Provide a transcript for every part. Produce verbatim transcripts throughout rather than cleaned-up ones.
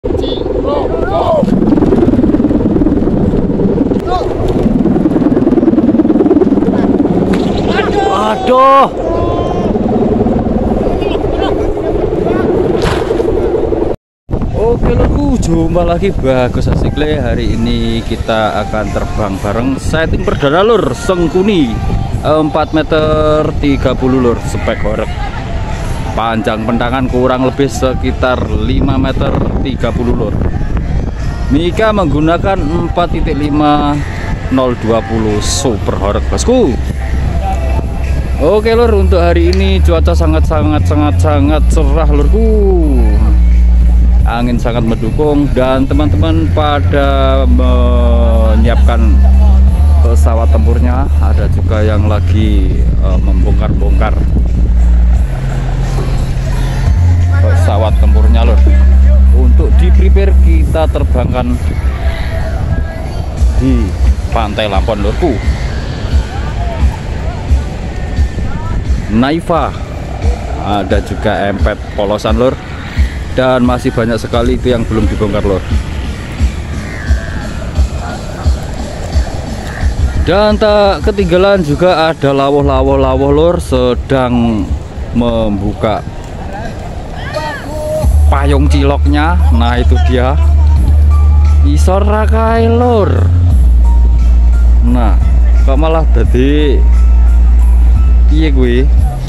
Aduh. Oke lurku, jumpa lagi Bagus Asikle. Hari ini kita akan terbang bareng setting perdana lur, Sengkuni empat meter tiga puluh lur, spek horek. Panjang pentangan kurang lebih sekitar lima meter tiga puluh lur. Mika menggunakan empat titik lima nol dua nol super horek bosku. Oke lur, untuk hari ini cuaca sangat sangat sangat sangat cerah lurku. Angin sangat mendukung dan teman-teman pada menyiapkan pesawat tempurnya. Ada juga yang lagi uh, membongkar-bongkar pesawat tempurnya lur. Untuk di prepare kita terbangkan di Pantai Lampon lurku. Naiva, ada juga empet polosan lur, dan masih banyak sekali itu yang belum dibongkar lur. Dan tak ketinggalan juga ada lawuh-lawuh-lawuh lur sedang membuka payung ciloknya. Nah itu dia isor rakai lur. Nah kok malah jadi iya gue.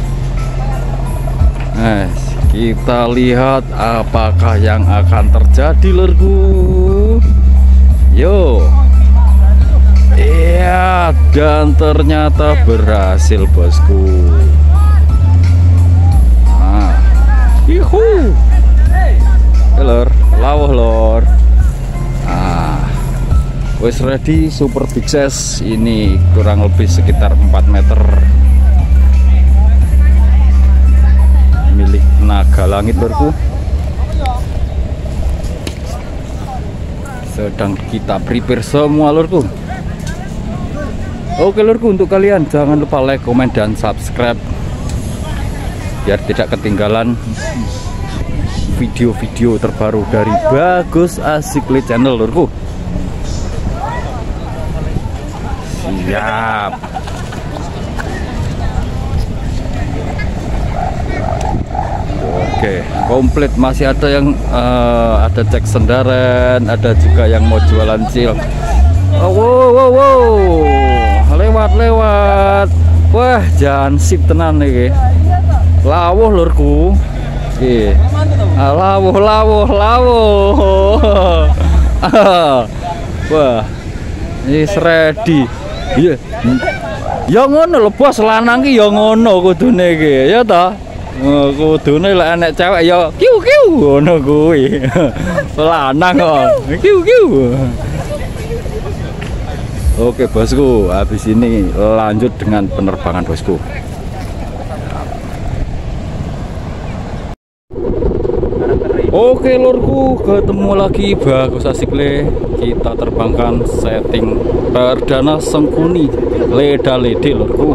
Nah, kita lihat apakah yang akan terjadi lurku. Yo. Iya, dan ternyata berhasil bosku. Nah. Yuhu. Lur, lawuh lur. Ah. Wes ready super big size. Ini kurang lebih sekitar empat meter. Milik Naga Langit lurku. Sedang kita prepare semua lurku. Oke lurku, untuk kalian jangan lupa like, komen, dan subscribe biar tidak ketinggalan video-video terbaru dari Bagus Asikle channel lurku. Siap. Oke, komplit. Masih ada yang uh, ada cek sendaren, ada juga yang mau jualan cil. Oh, wow, wow, wow. Lewat lewat. Wah, jangan sip tenan nih. Lawuh lurku. Oke. Ah, lawuh lawuh lawuh. Wah. Ini ready. Iya. Ya ngono lho bos, lanang ki ya ngono kudune iki, ya ta? Kudune lek enek cewek ya kiu kiu ngono kuwi. Lanang kok. Kiu kiu. Oke bosku, habis ini lanjut dengan penerbangan bosku. Oke lurku, ketemu lagi Bagus Asikle. Kita terbangkan setting perdana Sengkuni Leda Lede lurku.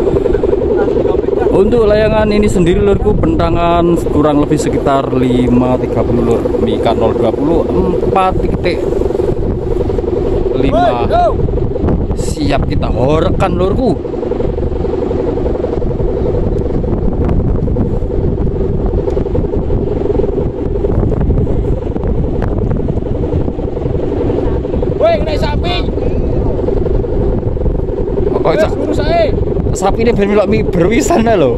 Untuk layangan ini sendiri lurku, bentangan kurang lebih sekitar lima tiga puluh lur. Mika nol dua nol empat titik lima. Siap kita horekan lurku. Woi, kena sapi. Oh, cak. Sapi ini ben mi berwisan lho.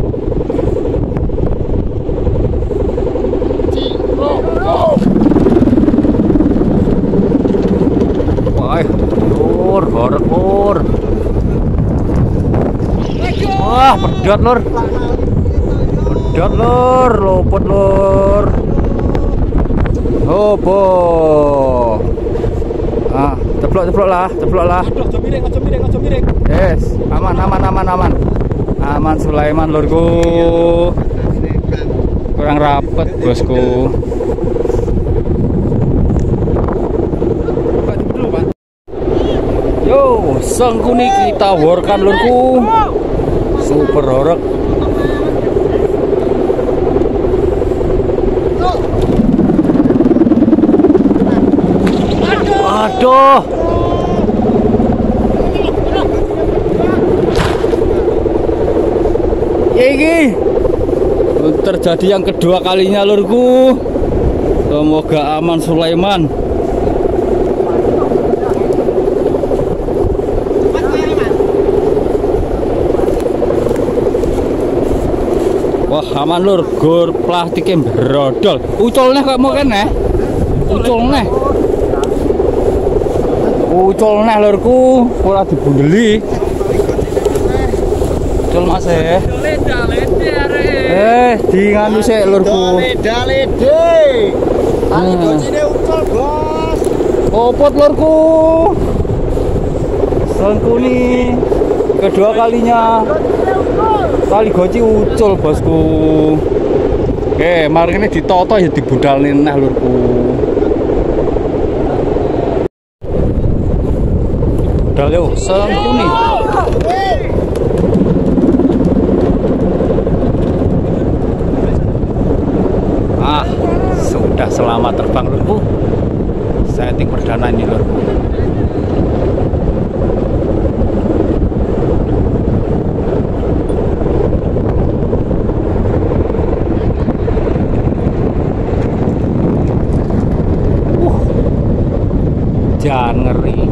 Wah, lur, horek lur. Wah, pedot lur. Pedot lur, lopot lur. Opo. Ah, ceplok-ceplok lah, ceplok lah. Aduh, miring, aja miring, aja miring. Yes, aman, aman, aman, aman. Aman Sulaiman lurku. Kurang rapet bosku. Yo, Sengkuni kita workan lurku. Super horek. Waduh. Ini terjadi yang kedua kalinya lurku. Semoga aman Sulaiman. Wah aman lur, gor plastiknya brodol. Uculnya kok mau kene? Uculnya. Uculnya lurku, ora dibundeli. Ucul mas eh. Eh, di nganu sik lurku. Lede-lede. Ali gocine ucul, Bos. Opot lurku. Sengkuni kedua kalinya. Tali goci ucul bosku. Oke, mari ini ditoto ya dibudalin neh lurku. Budal yuk, sengkuni. Ah, sudah selamat terbang lurku. Setting perdana ini lurku. Jangan ngeri.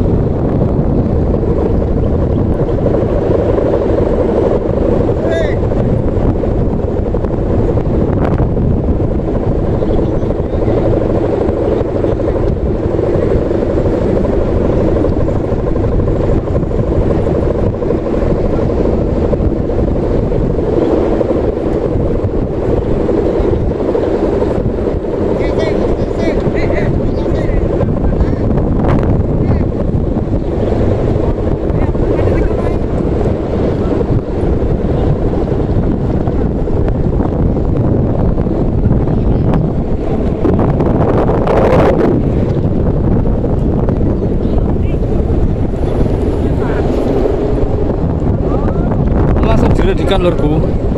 Ikan lurku,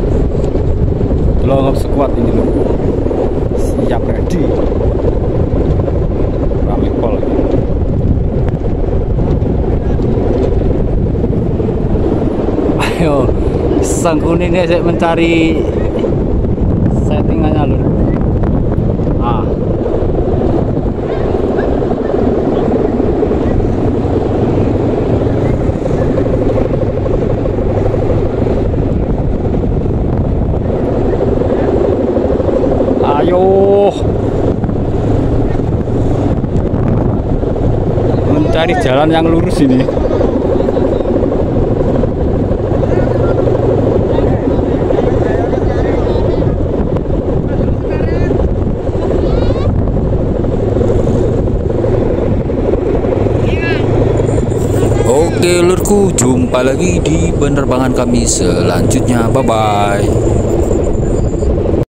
telur sekuat ini lur, siap ready, rame pol. Ayo, Sengkuni ini saya mencari settingannya lur. Ah. Ayo mencari jalan yang lurus ini. Oke lurku, jumpa lagi di penerbangan kami selanjutnya. Bye bye.